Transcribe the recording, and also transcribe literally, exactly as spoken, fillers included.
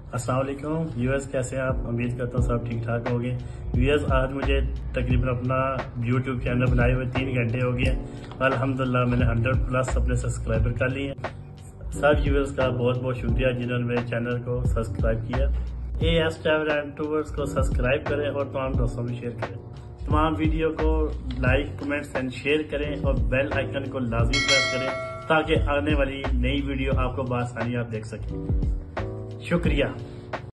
अस्सलाम वालेकुम व्यूअर्स, कैसे हैं आप? उम्मीद करता हूँ सब ठीक ठाक होंगे। व्यूअर्स, आज मुझे तकरीबन अपना यूट्यूब चैनल बनाए हुए तीन घंटे हो गए हैं। अल्हम्दुलिल्लाह मैंने हंड्रेड प्लस अपने सब्सक्राइबर कर लिए हैं। सब व्यूअर्स का बहुत बहुत शुक्रिया जिन्होंने मेरे चैनल को सब्सक्राइब किया। A S travel and tours को सब्सक्राइब करें और तमाम दोस्तों में शेयर करें। तमाम वीडियो को लाइक, कमेंट्स एंड शेयर करें और बेल आइकन को लाजमी प्रेस करें ताकि आने वाली नई वीडियो आपको बआसानी आप देख सकें। शुक्रिया।